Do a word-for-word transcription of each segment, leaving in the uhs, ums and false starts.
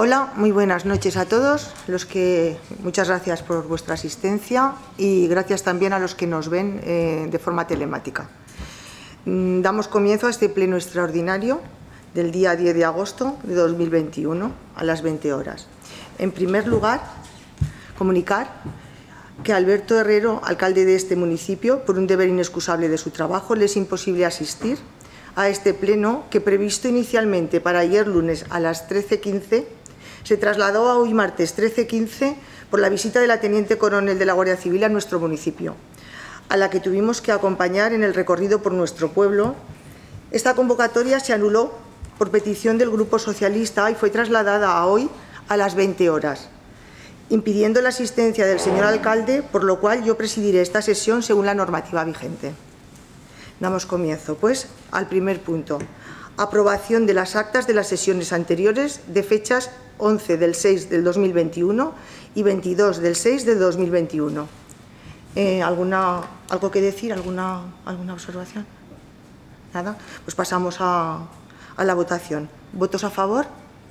Hola, muy buenas noches a todos. Los que, muchas gracias por vuestra asistencia y gracias también a los que nos ven eh, de forma telemática. Mm, damos comienzo a este pleno extraordinario del día diez de agosto de dos mil veintiuno a las veinte horas. En primer lugar, comunicar que a Alberto Herrero, alcalde de este municipio, por un deber inexcusable de su trabajo, le es imposible asistir a este pleno que, previsto inicialmente para ayer lunes a las trece quince, se trasladó a hoy martes trece quince por la visita de la Teniente Coronel de la Guardia Civil a nuestro municipio, a la que tuvimos que acompañar en el recorrido por nuestro pueblo. Esta convocatoria se anuló por petición del Grupo Socialista y fue trasladada a hoy a las veinte horas, impidiendo la asistencia del señor alcalde, por lo cual yo presidiré esta sesión según la normativa vigente. Damos comienzo, pues, al primer punto. Aprobación de las actas de las sesiones anteriores de fechas once del seis del dos mil veintiuno y veintidós del seis del dos mil veintiuno. Eh, ¿alguna, ¿Algo que decir? ¿Alguna, alguna observación? ¿Nada? Pues pasamos a, a la votación. ¿Votos a favor?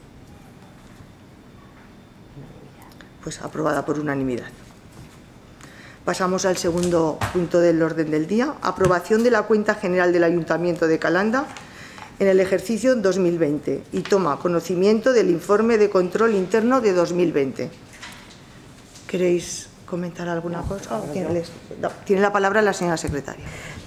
Pues aprobada por unanimidad. Pasamos al segundo punto del orden del día. Aprobación de la cuenta general del Ayuntamiento de Calanda en el ejercicio dos mil veinte y toma conocimiento del informe de control interno de dos mil veinte. ¿Queréis comentar alguna cosa? ¿Tiene, no, tiene la palabra la señora secretaria.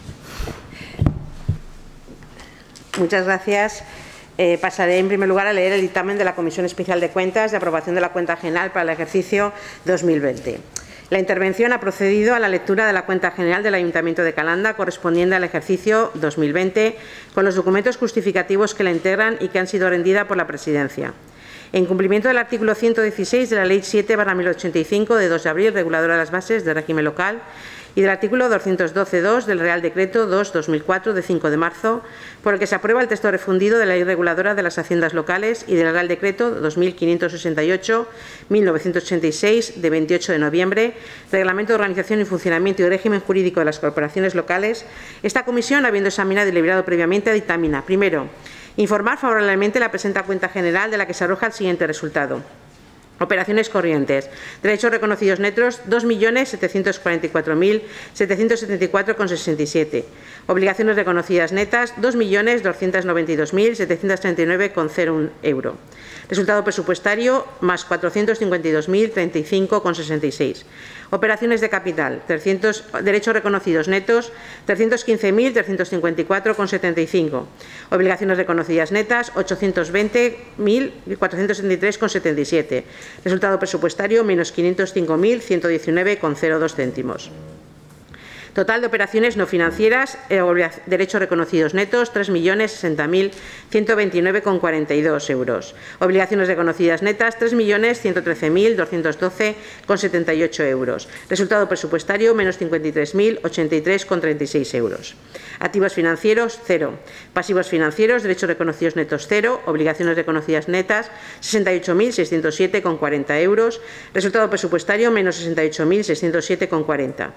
Muchas gracias. Eh, pasaré en primer lugar a leer el dictamen de la Comisión Especial de Cuentas de aprobación de la cuenta general para el ejercicio dos mil veinte. La intervención ha procedido a la lectura de la cuenta general del Ayuntamiento de Calanda correspondiente al ejercicio dos mil veinte, con los documentos justificativos que la integran y que han sido rendida por la Presidencia. En cumplimiento del artículo ciento dieciséis de la Ley siete barra mil ochenta y cinco de dos de abril, reguladora de las bases del régimen local, y del artículo doscientos doce punto dos del Real Decreto dos barra dos mil cuatro de cinco de marzo, por el que se aprueba el texto refundido de la Ley Reguladora de las Haciendas Locales y del Real Decreto dos mil quinientos sesenta y ocho barra mil novecientos ochenta y seis de veintiocho de noviembre, Reglamento de Organización y Funcionamiento y Régimen Jurídico de las Corporaciones Locales. Esta comisión, habiendo examinado y deliberado previamente, dictamina: primero, informar favorablemente la presente cuenta general, de la que se arroja el siguiente resultado. Operaciones corrientes. Derechos reconocidos netos dos millones setecientos cuarenta y cuatro mil setecientos setenta y cuatro coma sesenta y siete. Obligaciones reconocidas netas dos millones doscientos noventa y dos mil setecientos treinta y nueve coma cero uno euro. Resultado presupuestario más cuatrocientos cincuenta y dos mil treinta y cinco coma sesenta y seis. Operaciones de capital. trescientos, derechos reconocidos netos trescientos quince mil trescientos cincuenta y cuatro coma setenta y cinco. Obligaciones reconocidas netas ochocientos veinte mil cuatrocientos setenta y tres coma setenta y siete. Resultado presupuestario menos quinientos cinco mil ciento diecinueve coma cero dos céntimos. Total de operaciones no financieras, eh, derechos reconocidos netos, tres millones sesenta mil ciento veintinueve coma cuarenta y dos euros. Obligaciones reconocidas netas, tres millones ciento trece mil doscientos doce coma setenta y ocho euros. Resultado presupuestario, menos cincuenta y tres mil ochenta y tres coma treinta y seis euros. Activos financieros, cero. Pasivos financieros, derechos reconocidos netos, cero. Obligaciones reconocidas netas, sesenta y ocho mil seiscientos siete coma cuarenta euros. Resultado presupuestario, menos sesenta y ocho mil seiscientos siete coma cuarenta.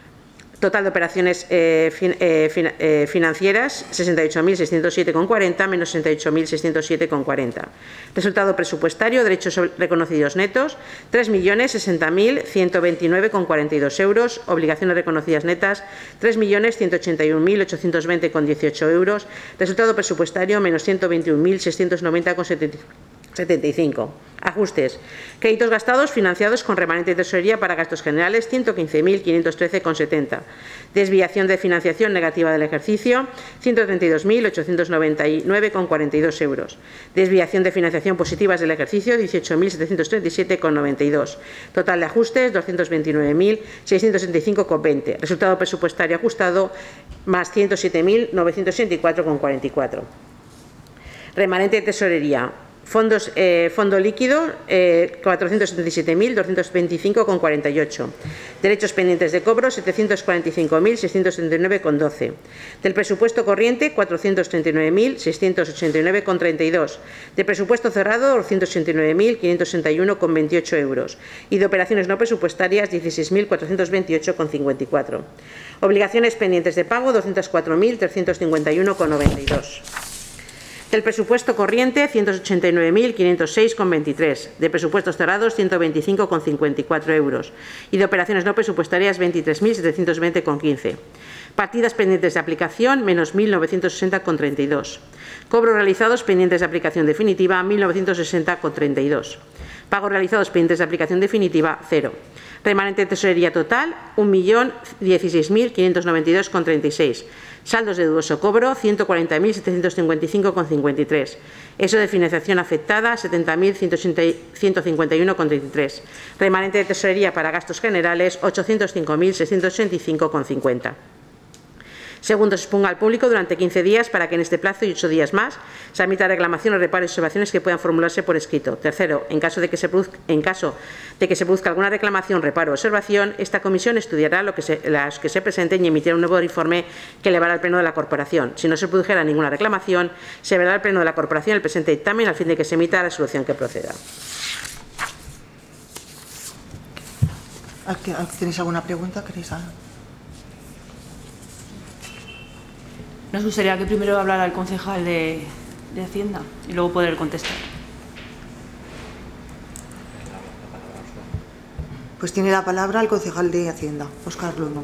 Total de operaciones eh, fin, eh, fin, eh, financieras, sesenta y ocho mil seiscientos siete coma cuarenta menos sesenta y ocho mil seiscientos siete coma cuarenta. Resultado presupuestario, derechos reconocidos netos, tres millones sesenta mil ciento veintinueve coma cuarenta y dos euros. Obligaciones reconocidas netas, tres millones ciento ochenta y un mil ochocientos veinte coma dieciocho euros. Resultado presupuestario, menos ciento veintiún mil seiscientos noventa coma setenta y cinco. Ajustes. Créditos gastados financiados con remanente de tesorería para gastos generales, ciento quince mil quinientos trece coma setenta. Desviación de financiación negativa del ejercicio, ciento treinta y dos mil ochocientos noventa y nueve coma cuarenta y dos euros. Desviación de financiación positivas del ejercicio, dieciocho mil setecientos treinta y siete coma noventa y dos. Total de ajustes, doscientos veintinueve mil seiscientos setenta y cinco coma veinte. Resultado presupuestario ajustado, más ciento siete mil novecientos ochenta y cuatro coma cuarenta y cuatro. Remanente de tesorería. Fondos, eh, fondo líquido, eh, cuatrocientos setenta y siete mil doscientos veinticinco coma cuarenta y ocho. Derechos pendientes de cobro, setecientos cuarenta y cinco mil seiscientos setenta y nueve coma doce. Del presupuesto corriente, cuatrocientos treinta y nueve mil seiscientos ochenta y nueve coma treinta y dos. De presupuesto cerrado, doscientos ochenta y nueve mil quinientos sesenta y uno coma veintiocho euros. Y de operaciones no presupuestarias, dieciséis mil cuatrocientos veintiocho coma cincuenta y cuatro. Obligaciones pendientes de pago, doscientos cuatro mil trescientos cincuenta y uno coma noventa y dos. Del presupuesto corriente, ciento ochenta y nueve mil quinientos seis coma veintitrés. De presupuestos cerrados, ciento veinticinco coma cincuenta y cuatro euros. Y de operaciones no presupuestarias, veintitrés mil setecientos veinte coma quince. Partidas pendientes de aplicación, menos mil novecientos sesenta coma treinta y dos. Cobros realizados pendientes de aplicación definitiva, mil novecientos sesenta coma treinta y dos. Pagos realizados pendientes de aplicación definitiva, cero. Remanente de tesorería total, un millón dieciséis mil quinientos noventa y dos coma treinta y seis. Saldos de dudoso cobro, ciento cuarenta mil setecientos cincuenta y cinco coma cincuenta y tres. Eso de financiación afectada, setenta mil ciento cincuenta y uno coma treinta y tres. Remanente de tesorería para gastos generales, ochocientos cinco mil seiscientos ochenta y cinco coma cincuenta. Segundo, se exponga al público durante quince días para que en este plazo y ocho días más se admita reclamaciones, reparos y observaciones que puedan formularse por escrito. Tercero, en caso de que se produzca, en caso de que se produzca alguna reclamación, reparo o observación, esta comisión estudiará lo que se, las que se presenten y emitirá un nuevo informe que elevará al Pleno de la Corporación. Si no se produjera ninguna reclamación, se verá al Pleno de la Corporación el presente dictamen al fin de que se emita la resolución que proceda. ¿Tenéis alguna pregunta? ¿Queréis algo? Nos gustaría que primero hablara el concejal de, de Hacienda y luego poder contestar. Pues tiene la palabra el concejal de Hacienda, Óscar Luno.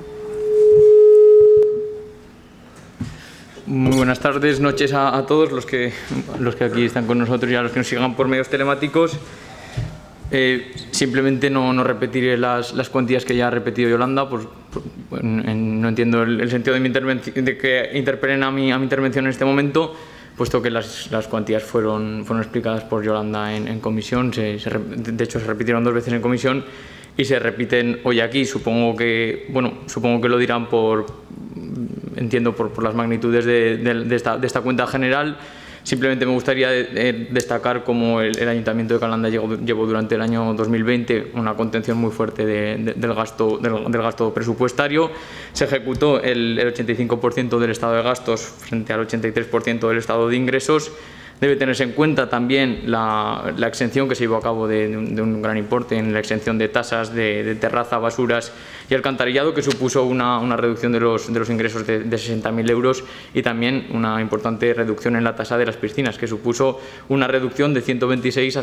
Muy buenas tardes, noches a, a todos los que, los que aquí están con nosotros y a los que nos sigan por medios telemáticos. Eh, simplemente no, no repetiré las, las cuantías que ya ha repetido Yolanda, pues, pues en, en, no entiendo el, el sentido de, mi intervención, de que interpelen a mi, a mi intervención en este momento, puesto que las, las cuantías fueron, fueron explicadas por Yolanda en, en comisión, se, se, de hecho se repitieron dos veces en comisión y se repiten hoy aquí. Supongo que, bueno, supongo que lo dirán por, entiendo, por, por las magnitudes de, de, de, esta, de esta cuenta general. Simplemente me gustaría eh, destacar cómo el, el Ayuntamiento de Calanda llevó, llevó durante el año dos mil veinte una contención muy fuerte de, de, del, gasto, del, del gasto presupuestario. Se ejecutó el, el ochenta y cinco por ciento del estado de gastos frente al ochenta y tres por ciento del estado de ingresos. Debe tenerse en cuenta también la, la exención que se llevó a cabo de, de, un, de un gran importe en la exención de tasas de, de terraza, basuras y alcantarillado, que supuso una, una reducción de los, de los ingresos de, de sesenta mil euros, y también una importante reducción en la tasa de las piscinas, que supuso una reducción de ciento veintiséis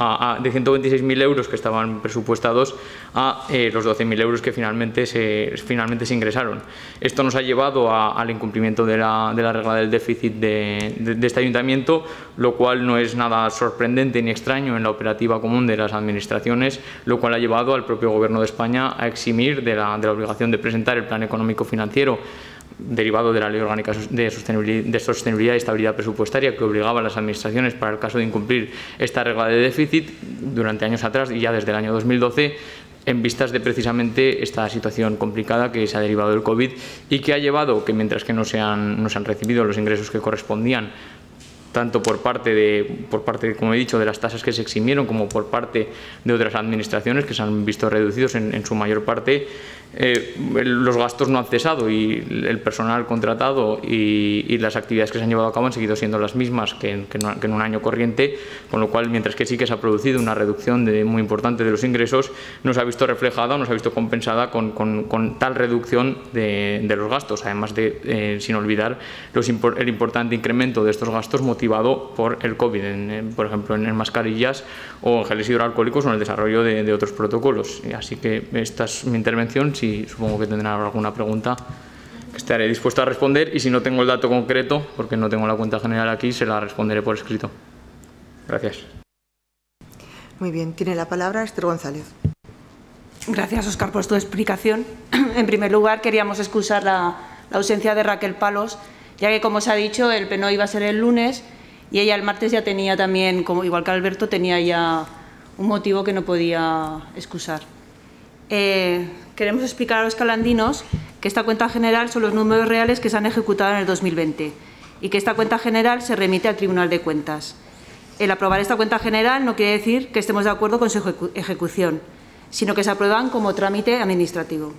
mil euros que estaban presupuestados a eh, los doce mil euros que finalmente se, finalmente se ingresaron. Esto nos ha llevado a, al incumplimiento de la, de la regla del déficit de, de, de este ayuntamiento, lo cual no es nada sorprendente ni extraño en la operativa común de las administraciones, lo cual ha llevado al propio Gobierno de España a eximir de la, de la obligación de presentar el plan económico financiero derivado de la Ley Orgánica de Sostenibilidad, de Sostenibilidad y Estabilidad Presupuestaria, que obligaba a las administraciones, para el caso de incumplir esta regla de déficit, durante años atrás y ya desde el año dos mil doce, en vistas de precisamente esta situación complicada que se ha derivado del COVID y que ha llevado que, mientras que no se han, no se han recibido los ingresos que correspondían, tanto por parte, de, por parte, como he dicho, de las tasas que se eximieron, como por parte de otras administraciones que se han visto reducidos en, en su mayor parte, eh, los gastos no han cesado y el personal contratado y, y las actividades que se han llevado a cabo han seguido siendo las mismas que en, que en, que en un año corriente, con lo cual, mientras que sí que se ha producido una reducción de, muy importante de los ingresos, no se ha visto reflejada, no se ha visto compensada con, con, con tal reducción de, de los gastos, además de, eh, sin olvidar, los, el importante incremento de estos gastos motivado por el COVID, en, en, por ejemplo, en, en mascarillas o en geles hidroalcohólicos o en el desarrollo de, de otros protocolos. Así que esta es mi intervención. Si supongo que tendrán alguna pregunta, que estaré dispuesto a responder, y si no tengo el dato concreto, porque no tengo la cuenta general aquí, se la responderé por escrito. Gracias. Muy bien, tiene la palabra Esther González. Gracias, Óscar, por tu explicación. En primer lugar, queríamos excusar la, la ausencia de Raquel Palos, ya que, como se ha dicho, el pleno iba a ser el lunes y ella el martes ya tenía también, como igual que Alberto, tenía ya un motivo que no podía excusar. Eh, queremos explicar a los calandinos que esta cuenta general son los números reales que se han ejecutado en el dos mil veinte y que esta cuenta general se remite al Tribunal de Cuentas. El aprobar esta cuenta general no quiere decir que estemos de acuerdo con su ejecu ejecución, sino que se aprueban como trámite administrativo.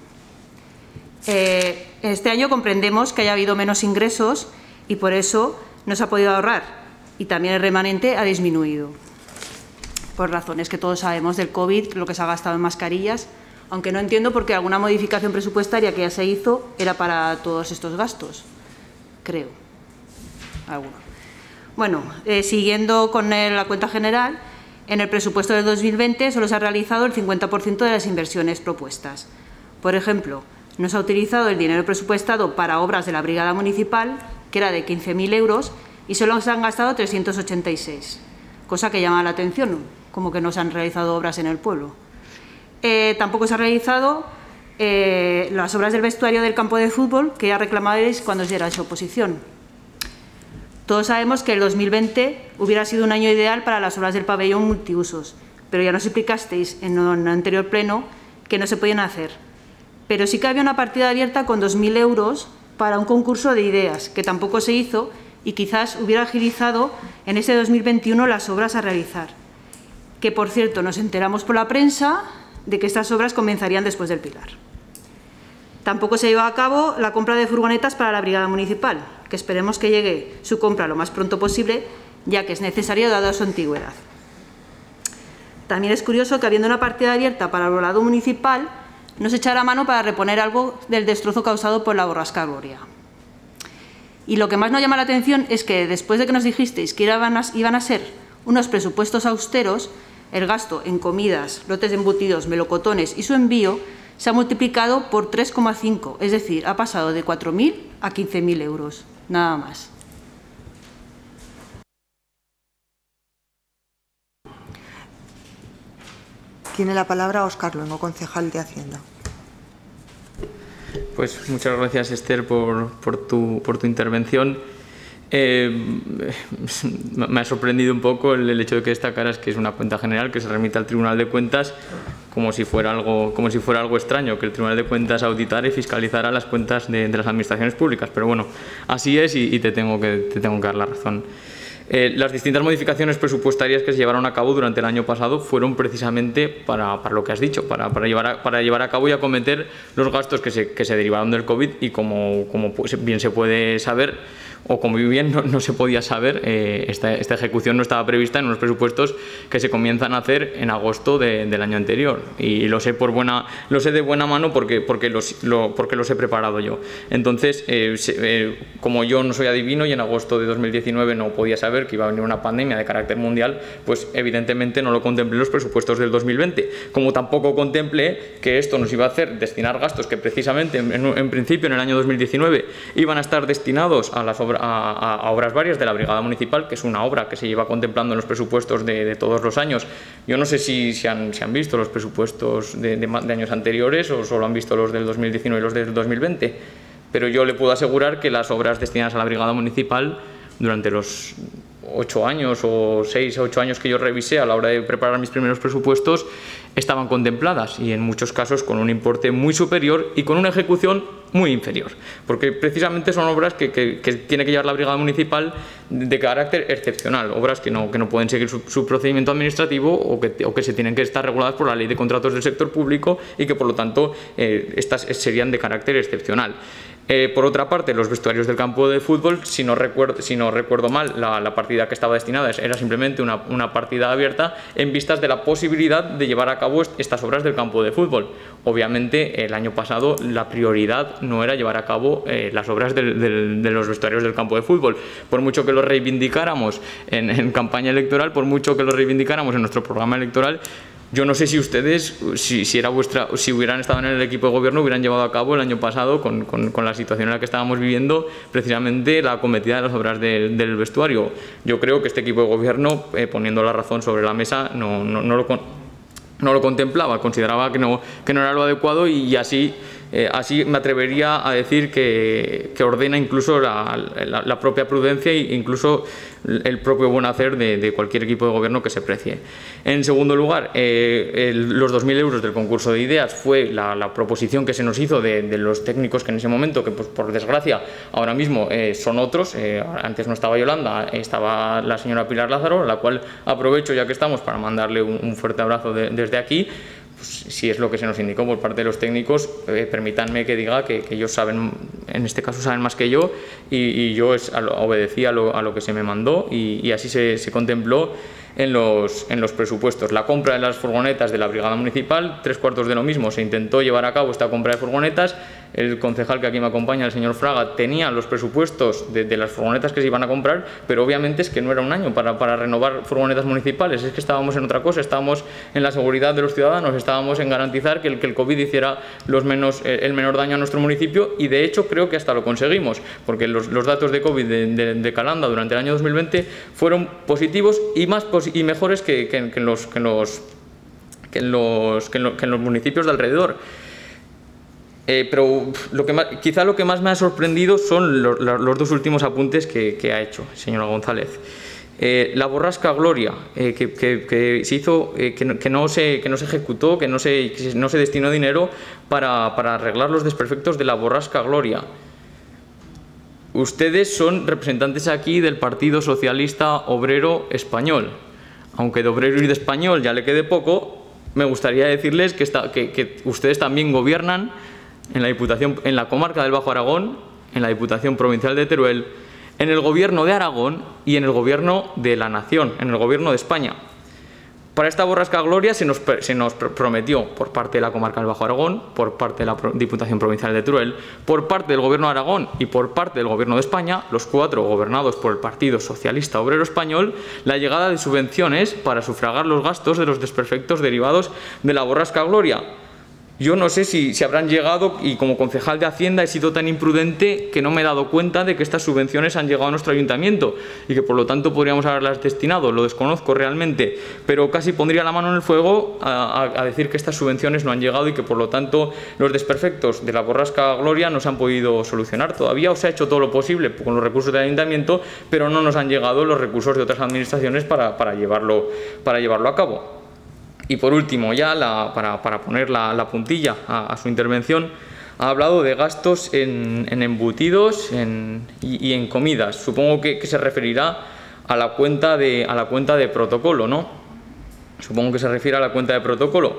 Eh, este año comprendemos que haya habido menos ingresos y por eso no se ha podido ahorrar, y también el remanente ha disminuido, por razones que todos sabemos del COVID, lo que se ha gastado en mascarillas, aunque no entiendo por qué alguna modificación presupuestaria que ya se hizo era para todos estos gastos, creo, alguno. Bueno, eh, siguiendo con el, la cuenta general, en el presupuesto del dos mil veinte solo se ha realizado el cincuenta por ciento de las inversiones propuestas. Por ejemplo, no se ha utilizado el dinero presupuestado para obras de la Brigada Municipal, que era de quince mil euros, y solo se han gastado trescientos ochenta y seis, cosa que llama la atención, como que no se han realizado obras en el pueblo. Eh, tampoco se han realizado eh, las obras del vestuario del campo de fútbol, que ya reclamabais cuando os erais oposición. Todos sabemos que el dos mil veinte hubiera sido un año ideal para las obras del pabellón multiusos, pero ya nos explicasteis en un anterior pleno que no se podían hacer. Pero sí que había una partida abierta con dos mil euros para un concurso de ideas, que tampoco se hizo y quizás hubiera agilizado en ese dos mil veintiuno las obras a realizar. Que, por cierto, nos enteramos por la prensa de que estas obras comenzarían después del Pilar. Tampoco se llevó a cabo la compra de furgonetas para la Brigada Municipal, que esperemos que llegue su compra lo más pronto posible, ya que es necesario dada su antigüedad. También es curioso que, habiendo una partida abierta para el volado municipal, no se echara mano para reponer algo del destrozo causado por la borrasca Gloria. Y lo que más nos llama la atención es que, después de que nos dijisteis que iban a, iban a ser unos presupuestos austeros, el gasto en comidas, lotes de embutidos, melocotones y su envío se ha multiplicado por tres coma cinco, es decir, ha pasado de cuatro mil a quince mil euros, nada más. Tiene la palabra Óscar Luengo, concejal de Hacienda. Pues muchas gracias, Esther, por, por, tu, por tu intervención. Eh, me ha sorprendido un poco el, el hecho de que destacaras que es una cuenta general que se remite al Tribunal de Cuentas, como si fuera algo, como si fuera algo extraño, que el Tribunal de Cuentas auditara y fiscalizara las cuentas de, de las administraciones públicas. Pero bueno, así es y, y te, tengo que, te tengo que dar la razón. Eh, las distintas modificaciones presupuestarias que se llevaron a cabo durante el año pasado fueron precisamente para, para lo que has dicho, para, para, llevar a, para llevar a cabo y acometer los gastos que se, que se derivaron del COVID y como, como bien se puede saber, o como bien no, no se podía saber, eh, esta, esta ejecución no estaba prevista en unos presupuestos que se comienzan a hacer en agosto de, del año anterior. Y lo sé por buena, lo sé de buena mano porque, porque, los, lo, porque los he preparado yo. Entonces, eh, se, eh, como yo no soy adivino y en agosto de dos mil diecinueve no podía saber que iba a venir una pandemia de carácter mundial, pues evidentemente no lo contemplé en los presupuestos del dos mil veinte. Como tampoco contemplé que esto nos iba a hacer destinar gastos que precisamente en, en, en principio en el año dos mil diecinueve iban a estar destinados a las obras A, a, a obras varias de la Brigada Municipal, que es una obra que se lleva contemplando en los presupuestos de, de todos los años. Yo no sé si se han, si han visto los presupuestos de, de, de años anteriores o solo han visto los del dos mil diecinueve y los del dos mil veinte, pero yo le puedo asegurar que las obras destinadas a la Brigada Municipal durante los ocho años o seis o ocho años que yo revisé a la hora de preparar mis primeros presupuestos estaban contempladas y en muchos casos con un importe muy superior y con una ejecución muy inferior, porque precisamente son obras que, que, que tiene que llevar la Brigada Municipal de carácter excepcional, obras que no, que no pueden seguir su, su procedimiento administrativo o que, o que se tienen que estar reguladas por la Ley de Contratos del Sector Público y que por lo tanto eh, estas serían de carácter excepcional. Eh, por otra parte, los vestuarios del campo de fútbol, si no recuerdo, si no recuerdo mal, la, la partida que estaba destinada era simplemente una, una partida abierta en vistas de la posibilidad de llevar a cabo estas obras del campo de fútbol. Obviamente, el año pasado la prioridad no era llevar a cabo eh, las obras del, del, de los vestuarios del campo de fútbol. Por mucho que lo reivindicáramos en, en campaña electoral, por mucho que lo reivindicáramos en nuestro programa electoral, yo no sé si ustedes, si, si, era vuestra, si hubieran estado en el equipo de gobierno, hubieran llevado a cabo el año pasado, con, con, con la situación en la que estábamos viviendo, precisamente la acometida de las obras de, del vestuario. Yo creo que este equipo de gobierno, eh, poniendo la razón sobre la mesa, no, no, no, lo, no lo contemplaba, consideraba que no, que no era lo adecuado y así... Eh, así me atrevería a decir que, que ordena incluso la, la, la propia prudencia e incluso el propio buen hacer de, de cualquier equipo de gobierno que se precie. En segundo lugar, eh, el, los dos mil euros del concurso de ideas fue la, la proposición que se nos hizo de, de los técnicos que en ese momento, que pues, por desgracia ahora mismo eh, son otros, eh, antes no estaba Yolanda, estaba la señora Pilar Lázaro, a la cual aprovecho ya que estamos para mandarle un, un fuerte abrazo de, desde aquí. Si es lo que se nos indicó por parte de los técnicos, eh, permítanme que diga que, que ellos saben, en este caso saben más que yo, y, y yo es, a lo, obedecí a lo, a lo que se me mandó y, y así se, se contempló en los, en los presupuestos. La compra de las furgonetas de la Brigada Municipal, tres cuartos de lo mismo, se intentó llevar a cabo esta compra de furgonetas. El concejal que aquí me acompaña, el señor Fraga, tenía los presupuestos de, de las furgonetas que se iban a comprar, pero obviamente es que no era un año para, para renovar furgonetas municipales, es que estábamos en otra cosa, estábamos en la seguridad de los ciudadanos, estábamos en garantizar que el, que el COVID hiciera los menos, el menor daño a nuestro municipio, y de hecho creo que hasta lo conseguimos, porque los, los datos de COVID de, de, de Calanda durante el año dos mil veinte fueron positivos y, más posi y mejores que, que, que, en los, que, en los, que, en los, que, en los, que en los municipios de alrededor. Eh, pero lo que más, quizá lo que más me ha sorprendido son los, los dos últimos apuntes que, que ha hecho, señora González. Eh, la borrasca Gloria, eh, que, que, que se hizo, eh, que, no, que, no se, que no se ejecutó, que no se, que no se destinó dinero para, para arreglar los desperfectos de la borrasca Gloria. Ustedes son representantes aquí del Partido Socialista Obrero Español. Aunque de obrero y de español ya le quede poco, me gustaría decirles que, está, que, que ustedes también gobiernan en la Diputación, en la comarca del Bajo Aragón, en la Diputación Provincial de Teruel, en el Gobierno de Aragón y en el Gobierno de la Nación, en el Gobierno de España. Para esta borrasca Gloria se nos, se nos prometió por parte de la comarca del Bajo Aragón, por parte de la Diputación Provincial de Teruel, por parte del Gobierno de Aragón y por parte del Gobierno de España, los cuatro gobernados por el Partido Socialista Obrero Español, la llegada de subvenciones para sufragar los gastos de los desperfectos derivados de la borrasca Gloria. Yo no sé si, si habrán llegado, y como concejal de Hacienda he sido tan imprudente que no me he dado cuenta de que estas subvenciones han llegado a nuestro ayuntamiento y que por lo tanto podríamos haberlas destinado. Lo desconozco realmente, pero casi pondría la mano en el fuego a, a, a decir que estas subvenciones no han llegado y que por lo tanto los desperfectos de la borrasca Gloria no se han podido solucionar todavía, o se ha hecho todo lo posible con los recursos del ayuntamiento, pero no nos han llegado los recursos de otras administraciones para, para, llevarlo, para llevarlo a cabo. Y por último, ya la, para, para poner la, la puntilla a, a su intervención, ha hablado de gastos en, en embutidos en, y, y en comidas. Supongo que, que se referirá a la cuenta de, a la cuenta de protocolo, ¿no? Supongo que se refiere a la cuenta de protocolo.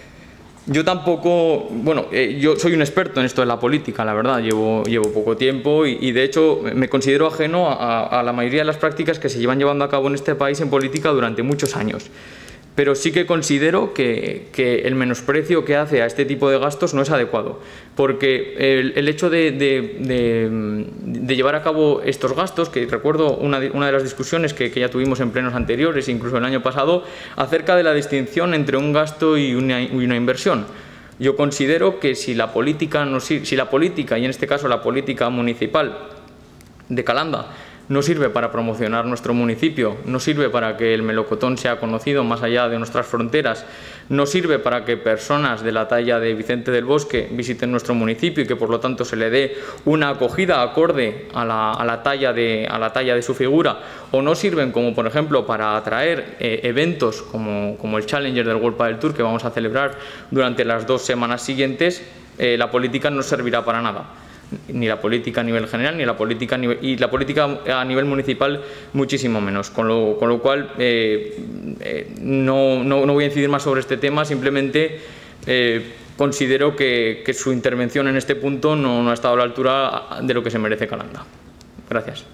Yo tampoco, bueno, eh, yo soy un experto en esto de la política, la verdad, llevo, llevo poco tiempo y, y de hecho me considero ajeno a, a la mayoría de las prácticas que se llevan llevando a cabo en este país en política durante muchos años. Pero sí que considero que, que el menosprecio que hace a este tipo de gastos no es adecuado, porque el, el hecho de, de, de, de llevar a cabo estos gastos, que recuerdo una de, una de las discusiones que, que ya tuvimos en plenos anteriores, incluso el año pasado, acerca de la distinción entre un gasto y una, y una inversión. Yo considero que si la política, no, si la política, y en este caso la política municipal de Calanda, no sirve para promocionar nuestro municipio, no sirve para que el melocotón sea conocido más allá de nuestras fronteras, no sirve para que personas de la talla de Vicente del Bosque visiten nuestro municipio y que por lo tanto se le dé una acogida acorde a la, a la, talla, de, a la talla de su figura, o no sirven como por ejemplo para atraer eh, eventos como, como el Challenger del World Padel Tour que vamos a celebrar durante las dos semanas siguientes, eh, la política no servirá para nada. Ni la política a nivel general, ni la política a nivel, y la política a nivel municipal muchísimo menos. Con lo, con lo cual, eh, eh, no, no, no voy a incidir más sobre este tema, simplemente eh, considero que, que su intervención en este punto no, no ha estado a la altura de lo que se merece Calanda. Gracias.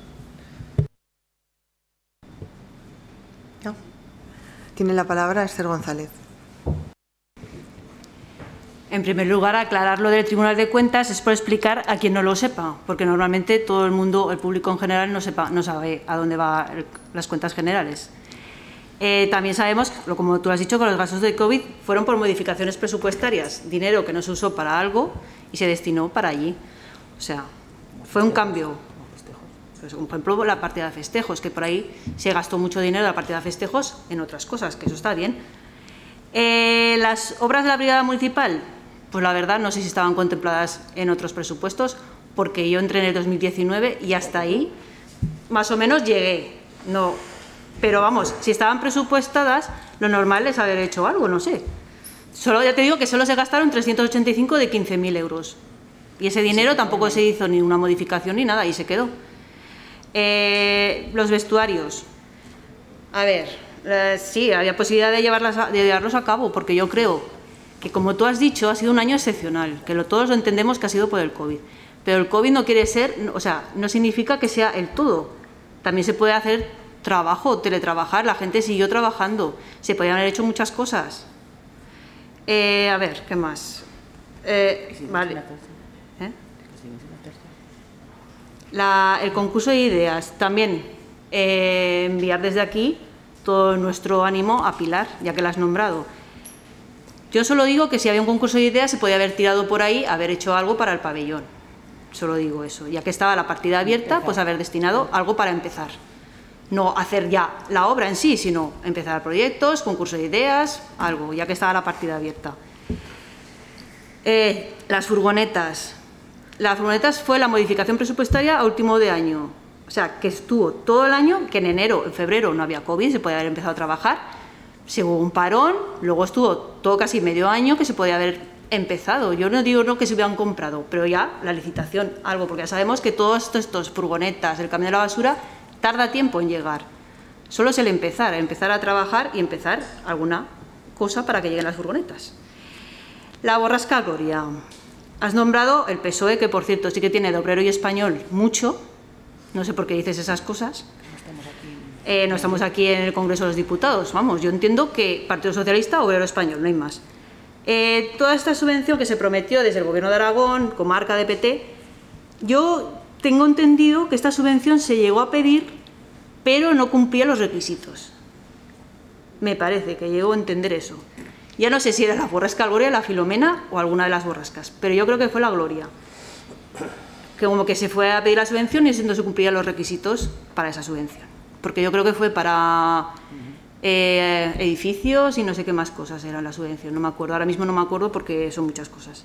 No. Tiene la palabra Esther González. En primer lugar, aclarar lo del Tribunal de Cuentas es por explicar a quien no lo sepa, porque normalmente todo el mundo, el público en general, no, sepa, no sabe a dónde van las cuentas generales. Eh, también sabemos, como tú has dicho, que los gastos de COVID fueron por modificaciones presupuestarias, dinero que no se usó para algo y se destinó para allí. O sea, fue un cambio. Pues, por ejemplo, la partida de festejos, que por ahí se gastó mucho dinero de la partida de festejos en otras cosas, que eso está bien. Eh, las obras de la Brigada Municipal, pues la verdad no sé si estaban contempladas en otros presupuestos, porque yo entré en el dos mil diecinueve y hasta ahí más o menos llegué. No, pero vamos, si estaban presupuestadas, lo normal es haber hecho algo, no sé. Solo, ya te digo que solo se gastaron trescientos ochenta y cinco de quince mil euros. Y ese dinero tampoco se hizo ni una modificación ni nada, y se quedó. Eh, los vestuarios. A ver, eh, sí, había posibilidad de, llevarlas a, de llevarlos a cabo, porque yo creo que, como tú has dicho, ha sido un año excepcional, que lo, todos lo entendemos que ha sido por el COVID. Pero el COVID no quiere ser, o sea, no significa que sea el todo. También se puede hacer trabajo, teletrabajar, la gente siguió trabajando, se podían haber hecho muchas cosas. Eh, a ver, ¿qué más? Eh, vale. ¿Eh? La, el concurso de ideas, también eh, enviar desde aquí todo nuestro ánimo a Pilar, ya que la has nombrado. Yo solo digo que si había un concurso de ideas se podía haber tirado por ahí, haber hecho algo para el pabellón. Solo digo eso. Ya que estaba la partida abierta, pues haber destinado algo para empezar. No hacer ya la obra en sí, sino empezar proyectos, concurso de ideas, algo, ya que estaba la partida abierta. Eh, las furgonetas. Las furgonetas fue la modificación presupuestaria a último de año. O sea, que estuvo todo el año, que en enero, en febrero no había COVID, se podía haber empezado a trabajar. Se hubo un parón, luego estuvo todo casi medio año que se podía haber empezado. Yo no digo no que se hubieran comprado, pero ya la licitación, algo, porque ya sabemos que todos estos furgonetas, el camión de la basura, tarda tiempo en llegar. Solo es el empezar, empezar a trabajar y empezar alguna cosa para que lleguen las furgonetas. La borrasca Gloria. Has nombrado el P S O E, que por cierto sí que tiene de Obrero y Español mucho. No sé por qué dices esas cosas. Eh, no estamos aquí en el Congreso de los Diputados. Vamos, yo entiendo que Partido Socialista, Obrero Español, no hay más. Eh, toda esta subvención que se prometió desde el Gobierno de Aragón, comarca de P T, yo tengo entendido que esta subvención se llegó a pedir, pero no cumplía los requisitos. Me parece que llegó a entender eso. Ya no sé si era la borrasca Gloria, la Filomena o alguna de las borrascas, pero yo creo que fue la Gloria. Que como que se fue a pedir la subvención y no se cumplían los requisitos para esa subvención. Porque yo creo que fue para eh, edificios y no sé qué más cosas era la subvención, no me acuerdo. Ahora mismo no me acuerdo porque son muchas cosas.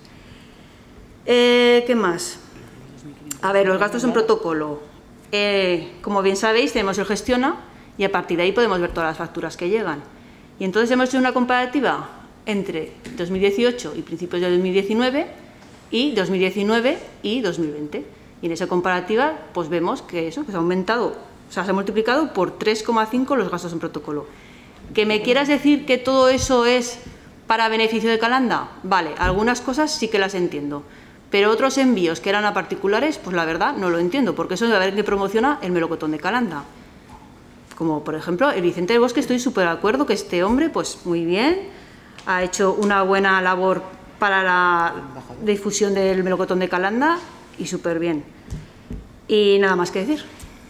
Eh, ¿Qué más? A ver, los gastos en protocolo. Eh, como bien sabéis, tenemos el Gestiona y a partir de ahí podemos ver todas las facturas que llegan. Y entonces hemos hecho una comparativa entre dos mil dieciocho y principios de dos mil diecinueve y dos mil diecinueve y dos mil veinte. Y en esa comparativa pues vemos que eso, que se ha aumentado, o sea, se ha multiplicado por tres coma cinco los gastos en protocolo. ¿Que me quieras decir que todo eso es para beneficio de Calanda? Vale, algunas cosas sí que las entiendo. Pero otros envíos que eran a particulares, pues la verdad no lo entiendo, porque eso de ver que promociona el melocotón de Calanda. Como por ejemplo el Vicente del Bosque, estoy súper de acuerdo que este hombre, pues muy bien, ha hecho una buena labor para la difusión del melocotón de Calanda y súper bien. Y nada más que decir.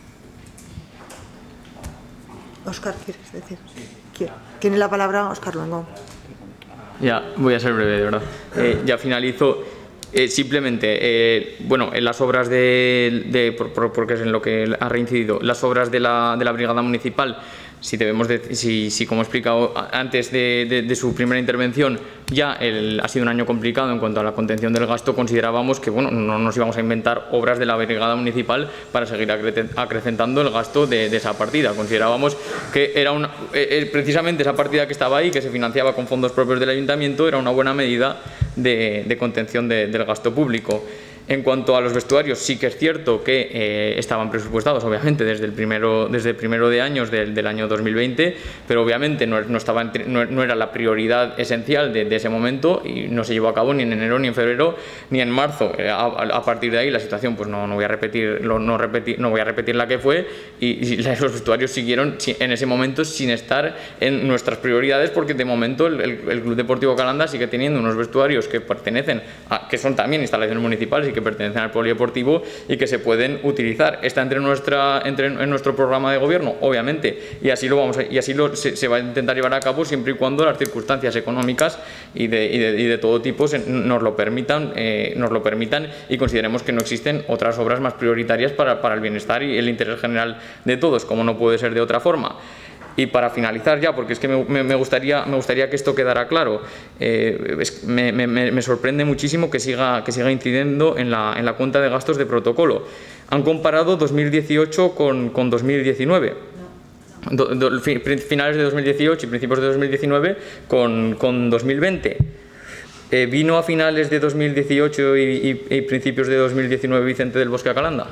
Óscar, ¿quieres decir? Tiene la palabra Óscar Luengo. Ya, voy a ser breve, de verdad. Eh, ya finalizo. Eh, simplemente, eh, bueno, en las obras de, de por, por, porque es en lo que ha reincidido, las obras de la, de la Brigada Municipal, si debemos de, si, si como he explicado antes de, de, de su primera intervención, ya el, ha sido un año complicado en cuanto a la contención del gasto, considerábamos que bueno, no nos íbamos a inventar obras de la Brigada Municipal para seguir acrecentando el gasto de, de esa partida. Considerábamos que era una, eh, precisamente esa partida que estaba ahí, que se financiaba con fondos propios del Ayuntamiento, era una buena medida de, de contención de, del gasto público. En cuanto a los vestuarios, sí que es cierto que eh, estaban presupuestados, obviamente, desde el primero, desde el primero de años del, del año dos mil veinte, pero obviamente no, no, estaba entre, no, no era la prioridad esencial de, de ese momento y no se llevó a cabo ni en enero, ni en febrero, ni en marzo. A, a partir de ahí la situación, pues no, no, voy a repetir, no, repetir, no voy a repetir la que fue y, y los vestuarios siguieron en ese momento sin estar en nuestras prioridades, porque de momento el, el, el Club Deportivo Calanda sigue teniendo unos vestuarios que pertenecen a, que son también instalaciones municipales que pertenecen al polideportivo y que se pueden utilizar. Está entre nuestra entre en nuestro programa de gobierno, obviamente, y así lo vamos a, y así lo, se, se va a intentar llevar a cabo siempre y cuando las circunstancias económicas y de, y de, y de todo tipo se, nos lo permitan eh, nos lo permitan y consideremos que no existen otras obras más prioritarias para, para el bienestar y el interés general de todos, como no puede ser de otra forma. Y para finalizar ya, porque es que me, me, gustaría, me gustaría que esto quedara claro, eh, es, me, me, me sorprende muchísimo que siga, que siga incidiendo en la, en la cuenta de gastos de protocolo. Han comparado dos mil dieciocho con, con dos mil diecinueve. Do, do, finales de dos mil dieciocho y principios de dos mil diecinueve con, con dos mil veinte. Eh, ¿Vino a finales de dos mil dieciocho y, y, y principios de dos mil diecinueve Vicente del Bosque a Calanda?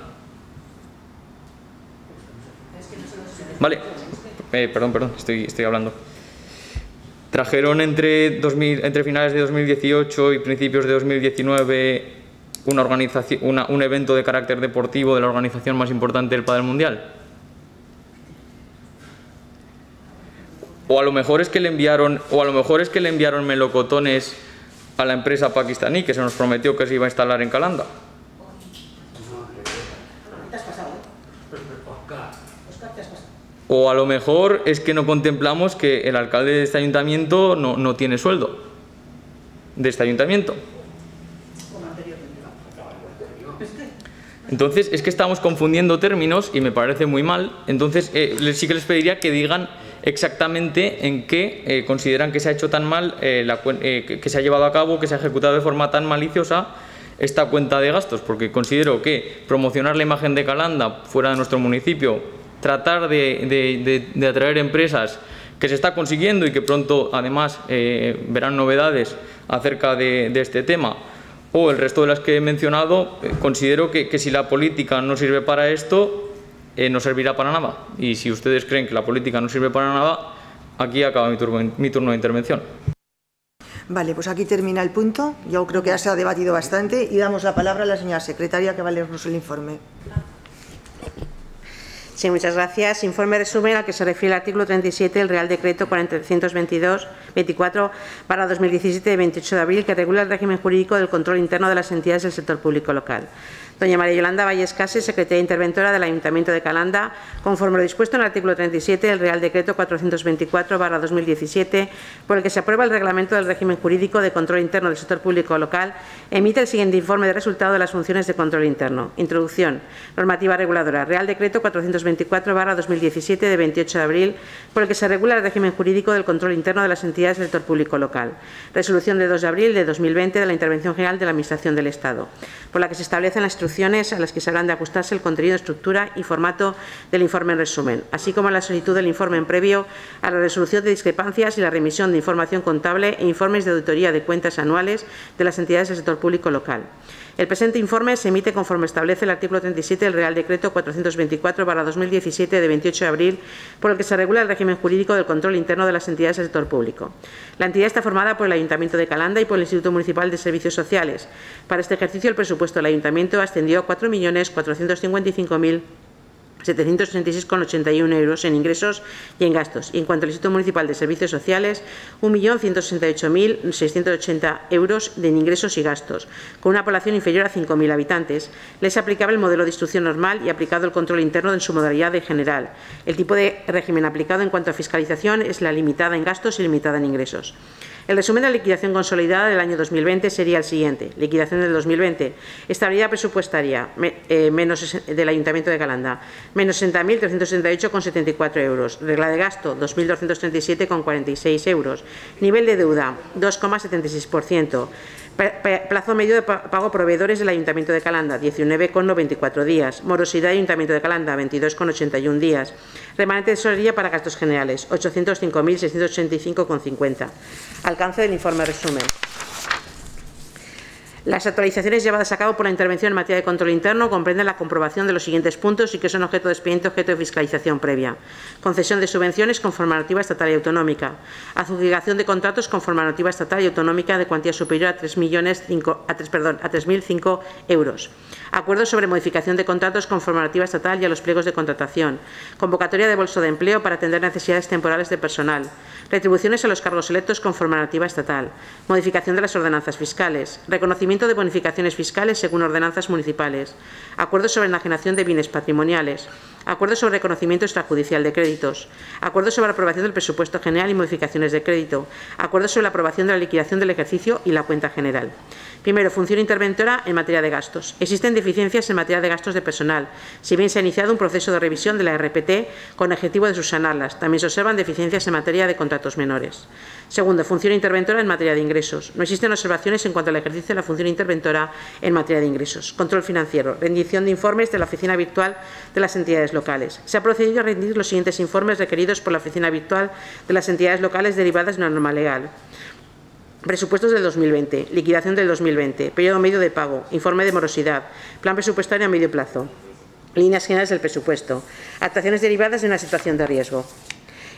Vale. Eh, perdón, perdón, estoy, estoy hablando. Trajeron entre, dos mil, entre finales de dos mil dieciocho y principios de dos mil diecinueve una organización, una, un evento de carácter deportivo de la organización más importante del pádel mundial. O a lo mejor es que le enviaron, o a lo mejor es que le enviaron melocotones a la empresa pakistaní que se nos prometió que se iba a instalar en Calanda. O a lo mejor es que no contemplamos que el alcalde de este ayuntamiento no, no tiene sueldo de este ayuntamiento. Entonces es que estamos confundiendo términos y me parece muy mal. Entonces eh, sí que les pediría que digan exactamente en qué eh, consideran que se ha hecho tan mal, eh, la, eh, que se ha llevado a cabo, que se ha ejecutado de forma tan maliciosa esta cuenta de gastos, porque considero que promocionar la imagen de Calanda fuera de nuestro municipio, tratar de, de, de, de atraer empresas, que se está consiguiendo y que pronto además eh, verán novedades acerca de, de este tema, o el resto de las que he mencionado, eh, considero que, que si la política no sirve para esto, eh, no servirá para nada. Y si ustedes creen que la política no sirve para nada, aquí acaba mi turno, mi turno de intervención. Vale, pues aquí termina el punto. Yo creo que ya se ha debatido bastante y damos la palabra a la señora secretaria que va a leernos el informe. Sí, muchas gracias. Informe resumen al que se refiere el artículo treinta y siete del Real Decreto cuatrocientos veintidós veinticuatro barra dos mil diecisiete de veintiocho de abril que regula el régimen jurídico del control interno de las entidades del sector público local. Doña María Yolanda Valles Cases, secretaria interventora del Ayuntamiento de Calanda, conforme lo dispuesto en el artículo treinta y siete del Real Decreto cuatrocientos veinticuatro barra dos mil diecisiete, por el que se aprueba el reglamento del régimen jurídico de control interno del sector público local, emite el siguiente informe de resultado de las funciones de control interno. Introducción. Normativa reguladora. Real Decreto cuatrocientos veinticuatro barra dos mil diecisiete de veintiocho de abril, por el que se regula el régimen jurídico del control interno de las entidades del sector público local. Resolución de dos de abril de dos mil veinte de la Intervención General de la Administración del Estado, por la que se establecen las instrucciones a las que se habrán de ajustarse el contenido, estructura y formato del informe en resumen, así como la solicitud del informe en previo a la resolución de discrepancias y la remisión de información contable e informes de auditoría de cuentas anuales de las entidades del sector público local. El presente informe se emite conforme establece el artículo treinta y siete del Real Decreto cuatrocientos veinticuatro barra dos mil diecisiete de veintiocho de abril, por el que se regula el régimen jurídico del control interno de las entidades del sector público. La entidad está formada por el Ayuntamiento de Calanda y por el Instituto Municipal de Servicios Sociales. Para este ejercicio, el presupuesto del Ayuntamiento ascendió a cuatro millones cuatrocientos cincuenta y cinco mil setecientos sesenta y seis coma ochenta y uno euros en ingresos y en gastos. Y en cuanto al Instituto Municipal de Servicios Sociales, un millón ciento sesenta y ocho mil seiscientos ochenta euros en ingresos y gastos. Con una población inferior a cinco mil habitantes, les aplicaba el modelo de instrucción normal y aplicado el control interno en su modalidad de general. El tipo de régimen aplicado en cuanto a fiscalización es la limitada en gastos y limitada en ingresos. El resumen de la liquidación consolidada del año dos mil veinte sería el siguiente. Liquidación del dos mil veinte. Estabilidad presupuestaria eh, menos del Ayuntamiento de Calanda. Menos sesenta mil trescientos setenta y ocho coma setenta y cuatro euros. Regla de gasto, dos mil doscientos treinta y siete coma cuarenta y seis euros. Nivel de deuda, dos coma setenta y seis por ciento. Plazo medio de pago a proveedores del Ayuntamiento de Calanda, diecinueve coma noventa y cuatro días. Morosidad del Ayuntamiento de Calanda, veintidós coma ochenta y uno días. Remanente de tesorería para gastos generales, ochocientos cinco mil seiscientos ochenta y cinco coma cincuenta. Alcance del informe resumen. Las actualizaciones llevadas a cabo por la intervención en materia de control interno comprenden la comprobación de los siguientes puntos y que son objeto de expediente objeto de fiscalización previa. Concesión de subvenciones conforme a la normativa estatal y autonómica. Adjudicación de contratos conforme a la normativa estatal y autonómica de cuantía superior a tres mil cinco euros. Acuerdos sobre modificación de contratos conforme a la normativa estatal y a los pliegos de contratación. Convocatoria de bolsa de empleo para atender necesidades temporales de personal. Retribuciones a los cargos electos conforme a la normativa estatal. Modificación de las ordenanzas fiscales. Reconocimiento de bonificaciones fiscales según ordenanzas municipales. Acuerdos sobre enajenación de bienes patrimoniales. Acuerdos sobre reconocimiento extrajudicial de créditos. Acuerdos sobre la aprobación del presupuesto general y modificaciones de crédito. Acuerdos sobre la aprobación de la liquidación del ejercicio y la cuenta general. Primero, función interventora en materia de gastos. Existen deficiencias en materia de gastos de personal, si bien se ha iniciado un proceso de revisión de la R P T con objetivo de subsanarlas. También se observan deficiencias en materia de contratos menores. Segundo, función interventora en materia de ingresos. No existen observaciones en cuanto al ejercicio de la función interventora en materia de ingresos. Control financiero. Rendición de informes de la oficina virtual de las entidades locales. Se ha procedido a rendir los siguientes informes requeridos por la oficina virtual de las entidades locales derivadas de una norma legal. Presupuestos del dos mil veinte, liquidación del dos mil veinte, periodo medio de pago, informe de morosidad, plan presupuestario a medio plazo, líneas generales del presupuesto, actuaciones derivadas de una situación de riesgo.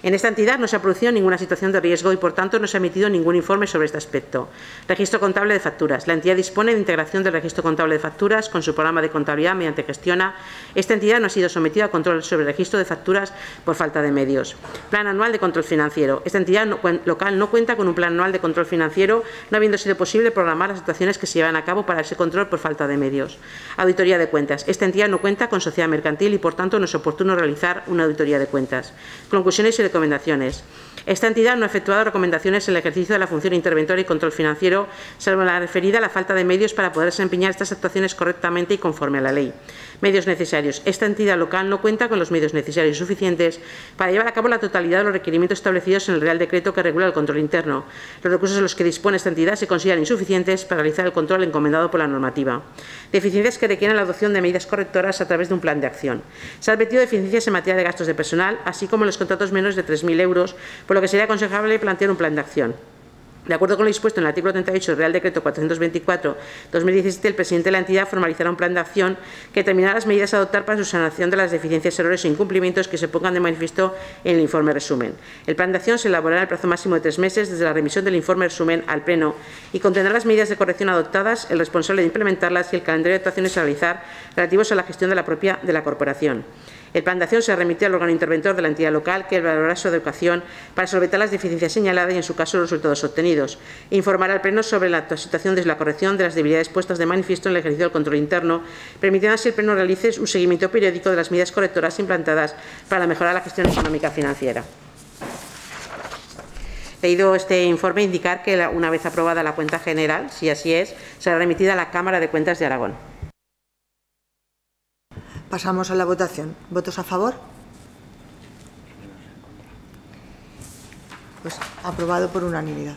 En esta entidad no se ha producido ninguna situación de riesgo y, por tanto, no se ha emitido ningún informe sobre este aspecto. Registro contable de facturas. La entidad dispone de integración del registro contable de facturas con su programa de contabilidad mediante Gestiona. Esta entidad no ha sido sometida a control sobre el registro de facturas por falta de medios. Plan anual de control financiero. Esta entidad no, local no cuenta con un plan anual de control financiero, no habiendo sido posible programar las actuaciones que se llevan a cabo para ese control por falta de medios. Auditoría de cuentas. Esta entidad no cuenta con sociedad mercantil y, por tanto, no es oportuno realizar una auditoría de cuentas. Conclusiones y recomendaciones. Esta entidad no ha efectuado recomendaciones en el ejercicio de la función interventora y control financiero, salvo la referida a la falta de medios para poder desempeñar estas actuaciones correctamente y conforme a la ley. Medios necesarios. Esta entidad local no cuenta con los medios necesarios y suficientes para llevar a cabo la totalidad de los requerimientos establecidos en el Real Decreto que regula el control interno. Los recursos de los que dispone esta entidad se consideran insuficientes para realizar el control encomendado por la normativa. Deficiencias que requieren la adopción de medidas correctoras a través de un plan de acción. Se ha advertido deficiencias en materia de gastos de personal, así como en los contratos menos de tres mil euros, por lo que sería aconsejable plantear un plan de acción. De acuerdo con lo dispuesto en el artículo treinta y ocho del Real Decreto cuatrocientos veinticuatro barra dos mil diecisiete, el presidente de la entidad formalizará un plan de acción que determinará las medidas a adoptar para su sanación de las deficiencias, errores e incumplimientos que se pongan de manifiesto en el informe resumen. El plan de acción se elaborará en el plazo máximo de tres meses desde la remisión del informe resumen al Pleno y contendrá las medidas de corrección adoptadas, el responsable de implementarlas y el calendario de actuaciones a realizar relativos a la gestión de la propia de la corporación. El plan de acción se remite al órgano interventor de la entidad local, que valorará su adecuación para solventar las deficiencias señaladas y, en su caso, los resultados obtenidos. E informará al Pleno sobre la situación de la corrección de las debilidades puestas de manifiesto en el ejercicio del control interno, permitiendo así el Pleno realice un seguimiento periódico de las medidas correctoras implantadas para mejorar la gestión económica financiera. Leído este informe, indicar que una vez aprobada la cuenta general, si así es, será remitida a la Cámara de Cuentas de Aragón. Pasamos a la votación. ¿Votos a favor? Pues aprobado por unanimidad.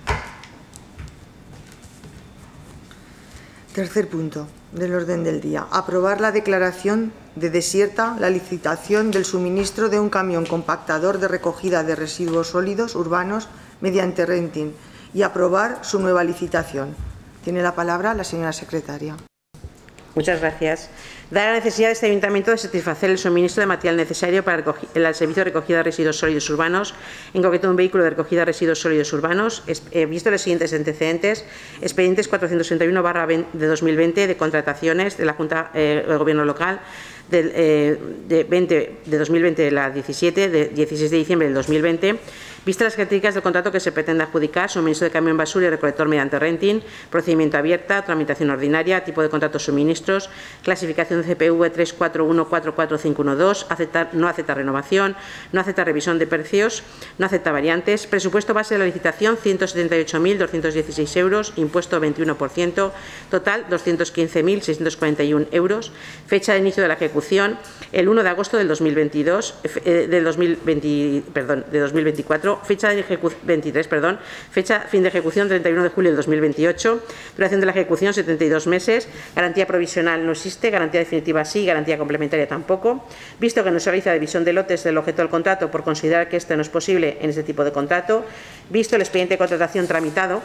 Tercer punto del orden del día. Aprobar la declaración de desierta la licitación del suministro de un camión compactador de recogida de residuos sólidos urbanos mediante renting y aprobar su nueva licitación. Tiene la palabra la señora secretaria. Muchas gracias. Dada la necesidad de este Ayuntamiento de satisfacer el suministro de material necesario para el servicio de recogida de residuos sólidos urbanos, en concreto un vehículo de recogida de residuos sólidos urbanos, eh, visto los siguientes antecedentes: expedientes cuatrocientos sesenta y uno barra de dos mil veinte de contrataciones de la Junta eh, de Gobierno Local del, eh, de, veinte, de dos mil veinte de la diecisiete, de dieciséis de diciembre del dos mil veinte. Vistas las características del contrato que se pretende adjudicar, suministro de camión basura y recolector mediante renting, procedimiento abierta, tramitación ordinaria, tipo de contrato suministros, clasificación de C P V tres cuatro uno cuatro cuatro cinco uno dos, aceptar, no acepta renovación, no acepta revisión de precios, no acepta variantes, presupuesto base de la licitación ciento setenta y ocho mil doscientos dieciséis euros, impuesto veintiuno por ciento, total doscientos quince mil seiscientos cuarenta y uno euros, fecha de inicio de la ejecución el uno de agosto del dos mil veintidós, eh, del dos mil veinte, perdón, de dos mil veinticuatro, fecha de ejecución veintitrés, perdón, fecha fin de ejecución treinta y uno de julio del dos mil veintiocho, duración de la ejecución setenta y dos meses, garantía provisional no existe, garantía definitiva sí, garantía complementaria tampoco. Visto que no se realiza división de lotes del objeto del contrato por considerar que este no es posible en este tipo de contrato, visto el expediente de contratación tramitado,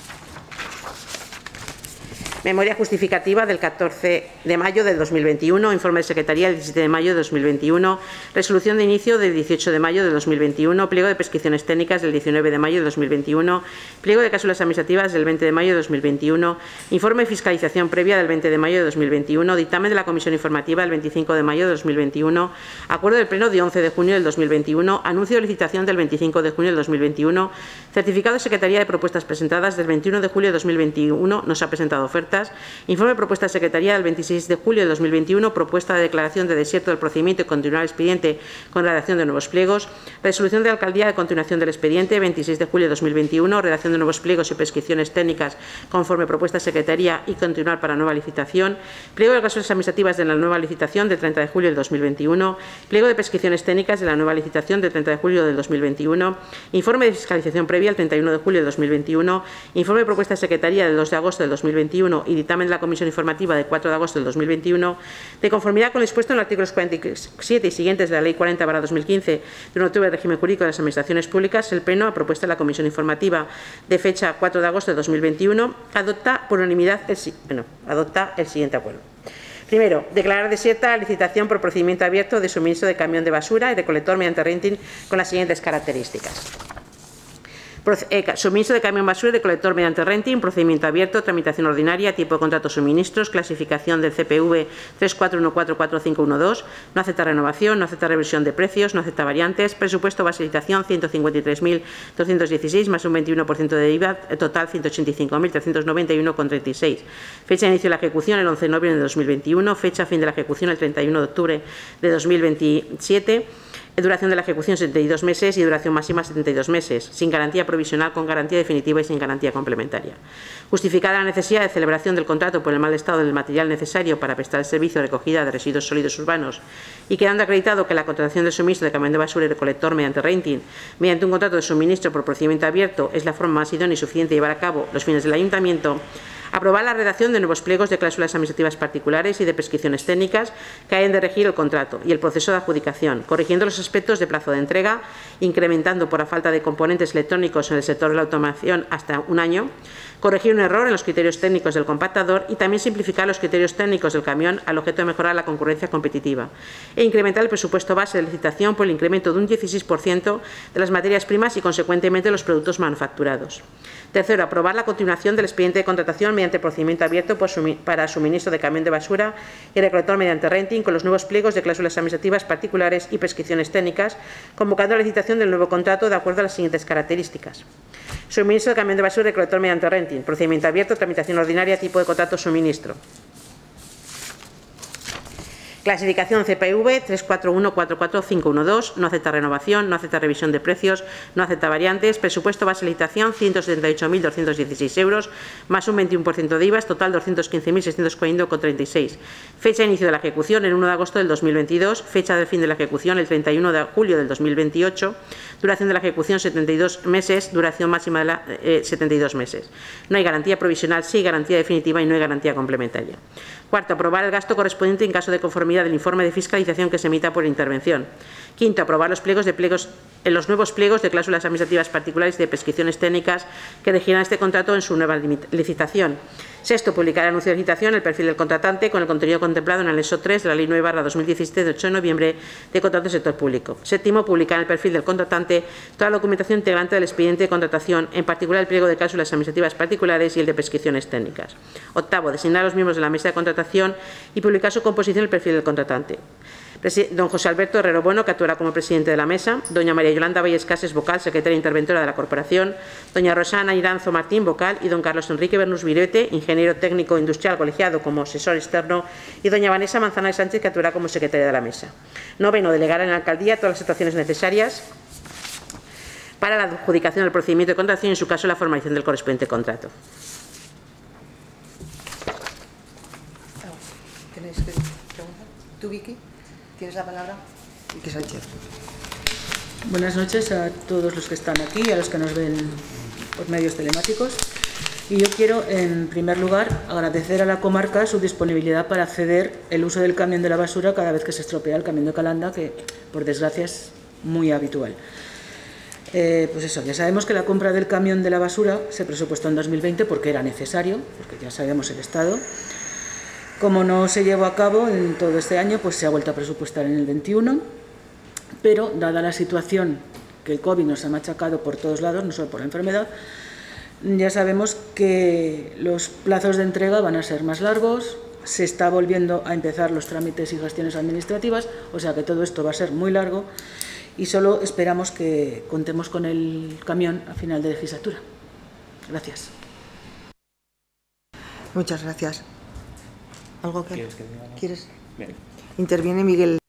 memoria justificativa del catorce de mayo del dos mil veintiuno, informe de Secretaría del diecisiete de mayo de dos mil veintiuno, resolución de inicio del dieciocho de mayo de dos mil veintiuno, pliego de prescripciones técnicas del diecinueve de mayo de dos mil veintiuno, pliego de cláusulas administrativas del veinte de mayo de dos mil veintiuno, informe de fiscalización previa del veinte de mayo de dos mil veintiuno, dictamen de la Comisión Informativa del veinticinco de mayo de dos mil veintiuno, acuerdo del Pleno de once de junio del dos mil veintiuno, anuncio de licitación del veinticinco de junio del dos mil veintiuno, certificado de Secretaría de propuestas presentadas del veintiuno de julio de dos mil veintiuno, no se ha presentado oferta. Informe de propuesta de Secretaría del veintiséis de julio de dos mil veintiuno, propuesta de declaración de desierto del procedimiento y continuar el expediente con redacción de nuevos pliegos, resolución de Alcaldía de continuación del expediente veintiséis de julio de dos mil veintiuno, redacción de nuevos pliegos y prescripciones técnicas conforme propuesta de Secretaría y continuar para nueva licitación, pliego de cláusulas administrativas de la nueva licitación del treinta de julio del dos mil veintiuno, pliego de prescripciones técnicas de la nueva licitación del treinta de julio del dos mil veintiuno, informe de fiscalización previa al treinta y uno de julio de dos mil veintiuno, informe de propuesta de Secretaría del dos de agosto del dos mil veintiuno y dictamen de la Comisión Informativa de cuatro de agosto del dos mil veintiuno, de conformidad con lo dispuesto en los artículos cuarenta y siete y siguientes de la Ley cuarenta barra dos mil quince de un octubre del régimen jurídico de las administraciones públicas, el Pleno, a propuesta de la Comisión Informativa de fecha cuatro de agosto de dos mil veintiuno, adopta por unanimidad el, bueno, adopta el siguiente acuerdo. Primero, declarar desierta la licitación por procedimiento abierto de suministro de camión de basura y recolector mediante renting con las siguientes características. Suministro de camión basura y de colector mediante renting, procedimiento abierto, tramitación ordinaria, tipo de contrato suministros, clasificación del C P V tres cuatro uno cuatro cuatro cinco uno dos, no acepta renovación, no acepta revisión de precios, no acepta variantes, presupuesto base de licitación ciento cincuenta y tres mil doscientos dieciséis más un veintiuno por ciento de I V A, total ciento ochenta y cinco mil trescientos noventa y uno coma treinta y seis. Fecha de inicio de la ejecución el once de noviembre de dos mil veintiuno, fecha fin de la ejecución el treinta y uno de octubre de dos mil veintisiete. Duración de la ejecución setenta y dos meses y duración máxima setenta y dos meses, sin garantía provisional, con garantía definitiva y sin garantía complementaria. Justificada la necesidad de celebración del contrato por el mal estado del material necesario para prestar el servicio de recogida de residuos sólidos urbanos y quedando acreditado que la contratación de suministro de camión de basura y recolector mediante renting, mediante un contrato de suministro por procedimiento abierto, es la forma más idónea y suficiente de llevar a cabo los fines del Ayuntamiento, aprobar la redacción de nuevos pliegos de cláusulas administrativas particulares y de prescripciones técnicas que hayan de regir el contrato y el proceso de adjudicación, corrigiendo los aspectos de plazo de entrega, incrementando por la falta de componentes electrónicos en el sector de la automación hasta un año, corregir un error en los criterios técnicos del compactador y también simplificar los criterios técnicos del camión al objeto de mejorar la concurrencia competitiva e incrementar el presupuesto base de licitación por el incremento de un dieciséis por ciento de las materias primas y, consecuentemente, los productos manufacturados. Tercero, aprobar la continuación del expediente de contratación mediante procedimiento abierto para suministro de camión de basura y recolector mediante renting con los nuevos pliegos de cláusulas administrativas particulares y prescripciones técnicas, convocando la licitación del nuevo contrato de acuerdo a las siguientes características. Suministro de camión de basura y recolector mediante renting, procedimiento abierto, tramitación ordinaria, tipo de contrato suministro. Clasificación C P V tres cuatro uno cuatro cuatro cinco uno dos, no acepta renovación, no acepta revisión de precios, no acepta variantes, presupuesto base de licitación ciento setenta y ocho mil doscientos dieciséis euros, más un veintiuno por ciento de I V A, total doscientos quince mil seiscientos cuarenta coma treinta y seis. Fecha de inicio de la ejecución el uno de agosto del dos mil veintidós, fecha del fin de la ejecución el treinta y uno de julio del dos mil veintiocho, duración de la ejecución setenta y dos meses, duración máxima de la eh, setenta y dos meses. No hay garantía provisional, sí garantía definitiva y no hay garantía complementaria. Cuarto, aprobar el gasto correspondiente en caso de conformidad del informe de fiscalización que se emita por intervención. Quinto, aprobar los pliegos de pliegos, en los nuevos pliegos de cláusulas administrativas particulares y de prescripciones técnicas que regirán este contrato en su nueva licitación. Sexto, publicar el anuncio de licitación, el perfil del contratante con el contenido contemplado en el anexo tres de la Ley nueve barra dos mil diecisiete de ocho de noviembre de contrato del sector público. Séptimo, publicar en el perfil del contratante toda la documentación integrante del expediente de contratación, en particular el pliego de cláusulas administrativas particulares y el de prescripciones técnicas. Octavo, designar a los miembros de la mesa de contratación y publicar su composición en el perfil del contratante. Don José Alberto Herrero Bueno, que actuará como presidente de la mesa, doña María Yolanda Valles Cases, vocal, secretaria interventora de la Corporación, doña Rosana Iranzo Martín, vocal, y don Carlos Enrique Bernús Virete, ingeniero técnico industrial colegiado como asesor externo, y doña Vanessa Manzanares Sánchez, que actuará como secretaria de la mesa. Noveno, delegar en la alcaldía todas las actuaciones necesarias para la adjudicación del procedimiento de contratación y, en su caso, la formalización del correspondiente contrato. ¿Tenéis que preguntar? ¿Tú, Vicky? ¿Tienes la palabra? Vicky Sánchez. Buenas noches a todos los que están aquí y a los que nos ven por medios telemáticos. Y yo quiero, en primer lugar, agradecer a la comarca su disponibilidad para ceder el uso del camión de la basura cada vez que se estropea el camión de Calanda, que, por desgracia, es muy habitual. Eh, pues eso, ya sabemos que la compra del camión de la basura se presupuestó en dos mil veinte porque era necesario, porque ya sabemos el estado. Como no se llevó a cabo en todo este año, pues se ha vuelto a presupuestar en el veintiuno, pero dada la situación que el COVID nos ha machacado por todos lados, no solo por la enfermedad, ya sabemos que los plazos de entrega van a ser más largos, se está volviendo a empezar los trámites y gestiones administrativas, o sea que todo esto va a ser muy largo y solo esperamos que contemos con el camión a final de legislatura. Gracias. Muchas gracias. ¿Algo que ¿Quieres que diga algo? ¿Quieres? Bien. Interviene Miguel.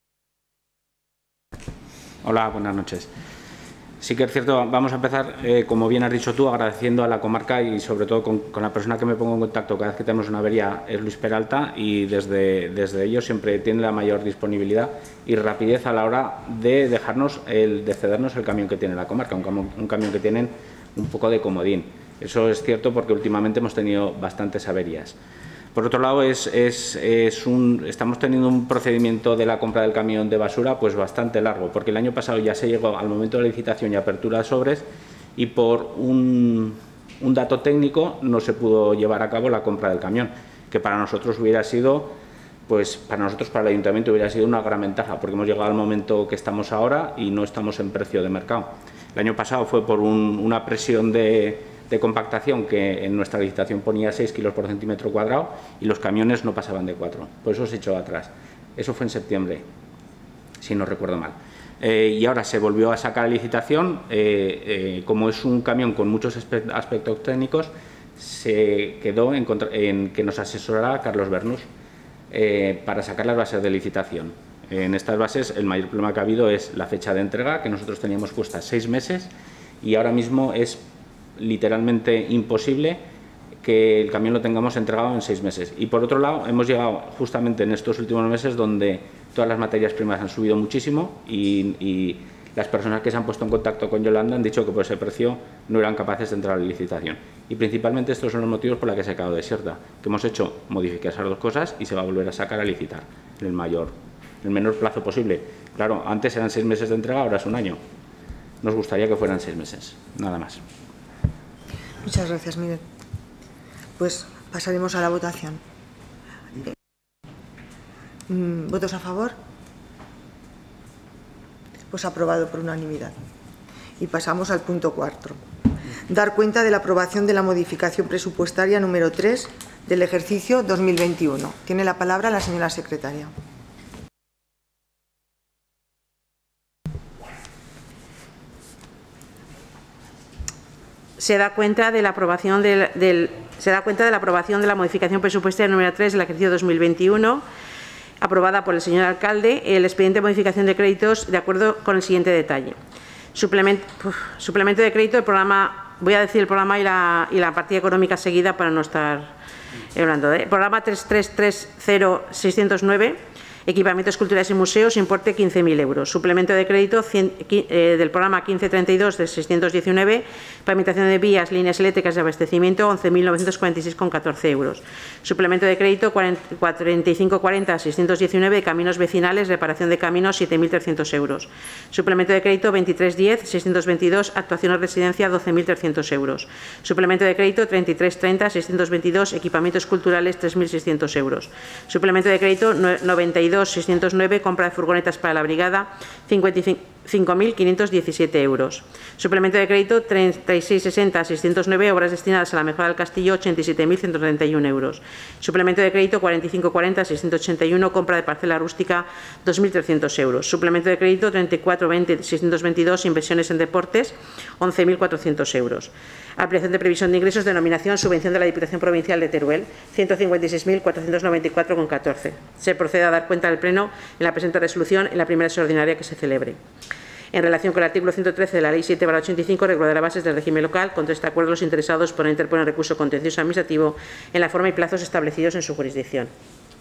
Hola, buenas noches. Sí que es cierto, vamos a empezar, eh, como bien has dicho tú, agradeciendo a la comarca y sobre todo con, con la persona que me pongo en contacto cada vez que tenemos una avería, es Luis Peralta, y desde, desde ellos siempre tiene la mayor disponibilidad y rapidez a la hora de dejarnos, el, de cedernos el camión que tiene la comarca, un, cam un camión que tienen un poco de comodín. Eso es cierto porque últimamente hemos tenido bastantes averías. Por otro lado, es, es, es un, estamos teniendo un procedimiento de la compra del camión de basura pues bastante largo, porque el año pasado ya se llegó al momento de la licitación y apertura de sobres y por un, un dato técnico no se pudo llevar a cabo la compra del camión, que para nosotros hubiera sido pues para nosotros, para el Ayuntamiento, hubiera sido una gran ventaja, porque hemos llegado al momento que estamos ahora y no estamos en precio de mercado. El año pasado fue por un, una presión de, de compactación que en nuestra licitación ponía seis kilos por centímetro cuadrado y los camiones no pasaban de cuatro. Por eso se echó atrás. Eso fue en septiembre, si no recuerdo mal. Eh, y ahora se volvió a sacar a licitación. Eh, eh, como es un camión con muchos aspectos técnicos, se quedó en, contra, en que nos asesorará Carlos Bernús eh, para sacar las bases de licitación. En estas bases el mayor problema que ha habido es la fecha de entrega, que nosotros teníamos puesta seis meses y ahora mismo es literalmente imposible que el camión lo tengamos entregado en seis meses. Y por otro lado, hemos llegado justamente en estos últimos meses donde todas las materias primas han subido muchísimo y, y las personas que se han puesto en contacto con Yolanda han dicho que por ese precio no eran capaces de entrar a la licitación. Y principalmente estos son los motivos por los que se ha quedado desierta, que hemos hecho modificar esas dos cosas y se va a volver a sacar a licitar en el mayor, en el menor plazo posible. Claro, antes eran seis meses de entrega, ahora es un año. Nos gustaría que fueran seis meses, nada más. Muchas gracias, Miguel. Pues pasaremos a la votación. ¿Votos a favor? Pues aprobado por unanimidad. Y pasamos al punto cuatro. Dar cuenta de la aprobación de la modificación presupuestaria número tres del ejercicio dos mil veintiuno. Tiene la palabra la señora secretaria. Se da cuenta de la aprobación del, del, se da cuenta de la aprobación de la modificación presupuestaria número tres del ejercicio dos mil veintiuno, aprobada por el señor alcalde, el expediente de modificación de créditos de acuerdo con el siguiente detalle. Suplemento, uf, suplemento de crédito del programa, voy a decir el programa y la, y la partida económica seguida para no estar hablando. ¿eh? Programa tres tres tres cero seiscientos nueve, equipamientos culturales y museos, importe quince mil euros. Suplemento de crédito cien, eh, del programa quince treinta y dos de seiscientos diecinueve, pavimentación de vías, líneas eléctricas de abastecimiento, once mil novecientos cuarenta y seis con catorce euros. Suplemento de crédito cuarenta y cinco cuarenta seiscientos diecinueve, caminos vecinales, reparación de caminos, siete mil trescientos euros. Suplemento de crédito veintitrés diez seiscientos veintidós, actuaciones residencia, doce mil trescientos euros. Suplemento de crédito treinta y tres treinta seiscientos veintidós, equipamientos culturales, tres mil seiscientos euros. Suplemento de crédito noventa y dos seiscientos nueve, compra de furgonetas para la brigada, cincuenta y cinco mil quinientos diecisiete euros. Suplemento de crédito treinta y seis sesenta seiscientos nueve, obras destinadas a la mejora del castillo, ochenta y siete mil ciento treinta y uno euros. Suplemento de crédito cuarenta y cinco cuarenta seiscientos ochenta y uno, compra de parcela rústica, dos mil trescientos euros. Suplemento de crédito treinta y cuatro veinte seiscientos veintidós, inversiones en deportes, once mil cuatrocientos euros. Ampliación de previsión de ingresos, denominación subvención de la Diputación Provincial de Teruel, ciento cincuenta y seis mil cuatrocientos noventa y cuatro con catorce. Se procede a dar cuenta del Pleno en la presente resolución en la primera extraordinaria que se celebre. En relación con el artículo ciento trece de la Ley siete barra ochenta y cinco, regulará bases del régimen local. Contra este acuerdo, los interesados podrán interponer recurso contencioso administrativo en la forma y plazos establecidos en su jurisdicción.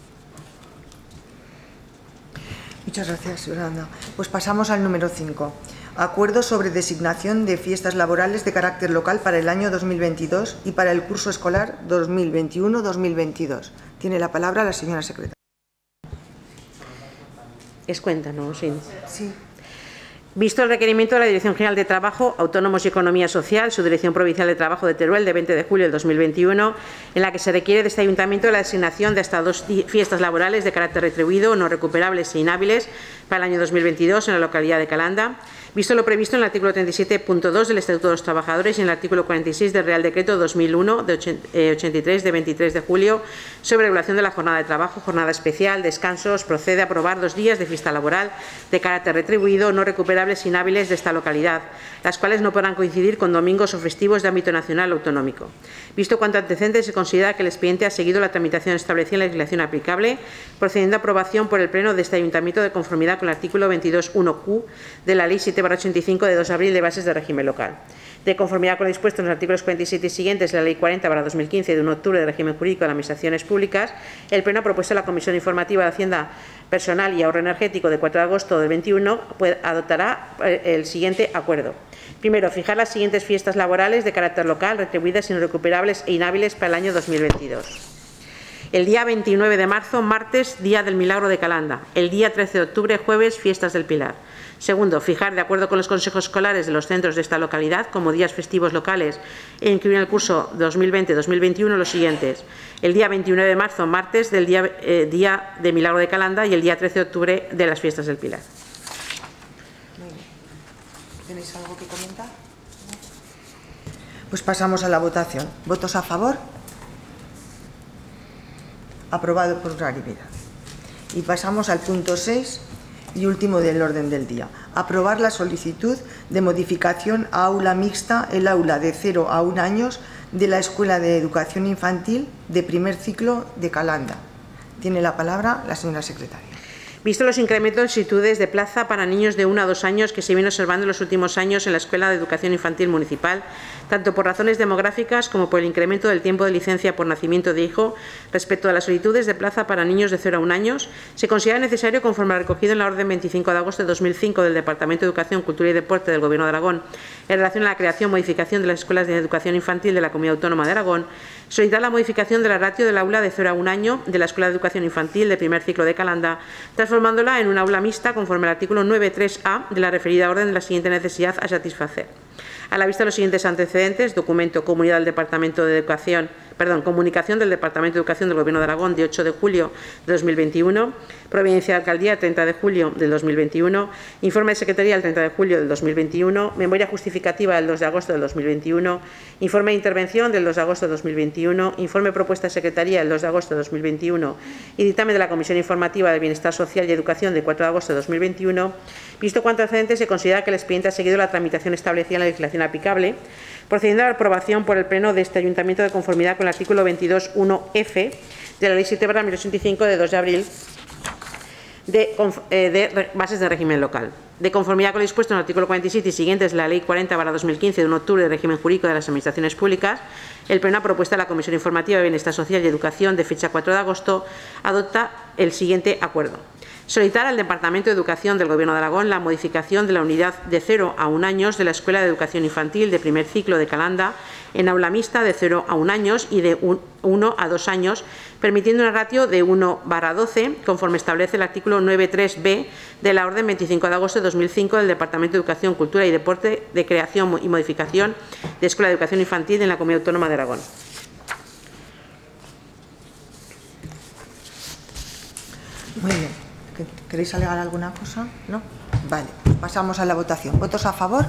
Muchas gracias, Yolanda. Pues pasamos al número cinco. Acuerdo sobre designación de fiestas laborales de carácter local para el año dos mil veintidós y para el curso escolar dos mil veintiuno dos mil veintidós. Tiene la palabra la señora secretaria. Es cuenta, ¿no? Sí. Sí. Visto el requerimiento de la Dirección General de Trabajo, Autónomos y Economía Social, su Dirección Provincial de Trabajo de Teruel, de veinte de julio del dos mil veintiuno, en la que se requiere de este Ayuntamiento la designación de hasta dos fiestas laborales de carácter retribuido, no recuperables e inhábiles para el año dos mil veintidós en la localidad de Calanda, visto lo previsto en el artículo treinta y siete punto dos del Estatuto de los Trabajadores y en el artículo cuarenta y seis del Real Decreto dos mil uno de ochenta y tres de veintitrés de julio sobre regulación de la jornada de trabajo, jornada especial, descansos, procede a aprobar dos días de fiesta laboral de carácter retribuido, no recuperables e inhábiles de esta localidad, las cuales no podrán coincidir con domingos o festivos de ámbito nacional o autonómico. Visto cuanto antecedente, se considera que el expediente ha seguido la tramitación establecida en la legislación aplicable, procediendo a aprobación por el Pleno de este Ayuntamiento de conformidad con el artículo veintidós punto uno Q de la Ley siete barra ochenta y cinco de dos de abril de bases de régimen local. De conformidad con lo dispuesto en los artículos cuarenta y siete y siguientes de la Ley cuarenta barra dos mil quince de uno de octubre de régimen jurídico de las administraciones públicas, el Pleno ha propuesto a la Comisión Informativa de Hacienda Personal y Ahorro Energético de cuatro de agosto del veintiuno pues, adoptará el siguiente acuerdo. Primero, fijar las siguientes fiestas laborales de carácter local, retribuidas, irrecuperables e inhábiles para el año dos mil veintidós. El día veintinueve de marzo, martes, Día del Milagro de Calanda. El día trece de octubre, jueves, Fiestas del Pilar. Segundo, fijar, de acuerdo con los consejos escolares de los centros de esta localidad, como días festivos locales e incluir en el curso dos mil veinte dos mil veintiuno los siguientes: el día veintinueve de marzo, martes, del día, eh, día de Milagro de Calanda, y el día trece de octubre de las fiestas del Pilar. ¿Tenéis algo que comentar? Pues pasamos a la votación. ¿Votos a favor? Aprobado por unanimidad. Y pasamos al punto seis y último del orden del día. Aprobar la solicitud de modificación a aula mixta, el aula de cero a un años de la Escuela de Educación Infantil de primer ciclo de Calanda. Tiene la palabra la señora secretaria. Visto los incrementos de solicitudes de plaza para niños de uno a dos años que se viene observando en los últimos años en la Escuela de Educación Infantil Municipal, tanto por razones demográficas como por el incremento del tiempo de licencia por nacimiento de hijo, respecto a las solicitudes de plaza para niños de cero a un años, se considera necesario, conforme a recogido en la Orden veinticinco de agosto de dos mil cinco del Departamento de Educación, Cultura y Deporte del Gobierno de Aragón, en relación a la creación y modificación de las escuelas de educación infantil de la Comunidad Autónoma de Aragón, solicitar la modificación de la ratio del aula de cero a un año de la Escuela de Educación Infantil de primer ciclo de Calanda, transformándola en un aula mixta conforme al artículo nueve punto tres a de la referida orden de la siguiente necesidad a satisfacer. A la vista de los siguientes antecedentes: documento comunidad del Departamento de Educación, perdón, comunicación del Departamento de Educación del Gobierno de Aragón de ocho de julio de dos mil veintiuno, providencia de alcaldía treinta de julio del dos mil veintiuno, informe de secretaría del treinta de julio del dos mil veintiuno, memoria justificativa del dos de agosto del dos mil veintiuno, informe de intervención del dos de agosto de dos mil veintiuno, informe propuesta de secretaría del dos de agosto de dos mil veintiuno y dictamen de la Comisión Informativa de Bienestar Social y Educación del cuatro de agosto de dos mil veintiuno. Visto cuanto antecedente, se considera que el expediente ha seguido la tramitación establecida en la legislación aplicable, procediendo a la aprobación por el Pleno de este Ayuntamiento de conformidad con el artículo veintidós punto uno efe de la Ley siete barra mil ochocientos ochenta y cinco de dos de abril de, eh, de bases de régimen local. De conformidad con lo dispuesto en el artículo cuarenta y siete y siguientes de la Ley cuarenta barra dos mil quince de un de octubre de régimen jurídico de las administraciones públicas, el Pleno, a propuesta de la Comisión Informativa de Bienestar Social y Educación de fecha cuatro de agosto, adopta el siguiente acuerdo: solicitar al Departamento de Educación del Gobierno de Aragón la modificación de la unidad de cero a un años de la Escuela de Educación Infantil de primer ciclo de Calanda en aula mixta de cero a un años y de uno a dos años, permitiendo una ratio de uno barra doce, conforme establece el artículo nueve punto tres be de la Orden veinticinco de agosto de dos mil cinco del Departamento de Educación, Cultura y Deporte de creación y modificación de Escuela de Educación Infantil en la Comunidad Autónoma de Aragón. Muy bien. ¿Queréis alegar alguna cosa? ¿No? Vale, pasamos a la votación. ¿Votos a favor?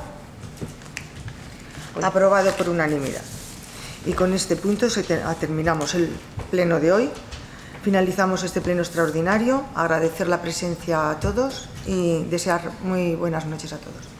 Aprobado por unanimidad. Y con este punto se te, terminamos el pleno de hoy. Finalizamos este pleno extraordinario. Agradecer la presencia a todos y desear muy buenas noches a todos.